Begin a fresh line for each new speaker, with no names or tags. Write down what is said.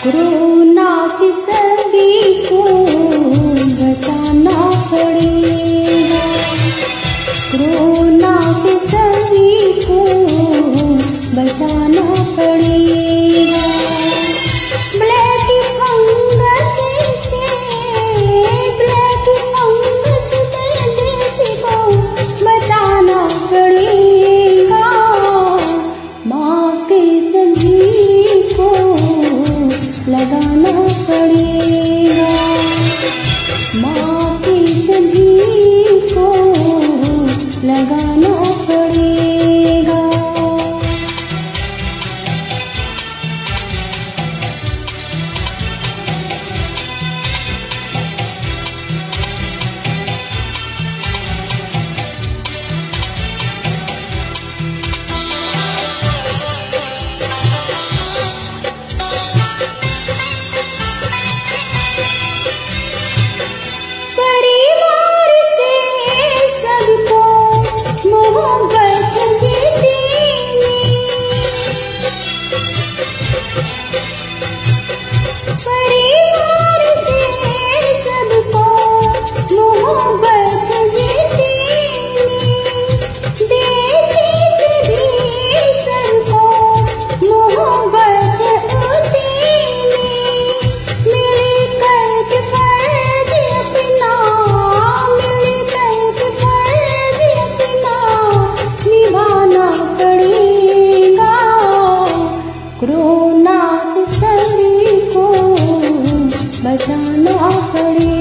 Corona से सभी को बचाना पड़ेगा। कोरोना से सभी को बचाना पड़ेगा। ब्लैक फंगस से देश को बचाना पड़ेगा। मास्क सभी को लगाना पड़ेगा। मास्क सभी को लगाना पड़ेगा। परिवार से सबको मोहब्बत जितनी, परिवार से सबको मोहब्बत जितनी, देश से भी सबको मोहब्बत उतनी, मिलकर के फर्ज अपना, मिलकर के फर्ज अपना निभाना पड़ेगा। कोरोना से सभी को बचाना पड़ेगा।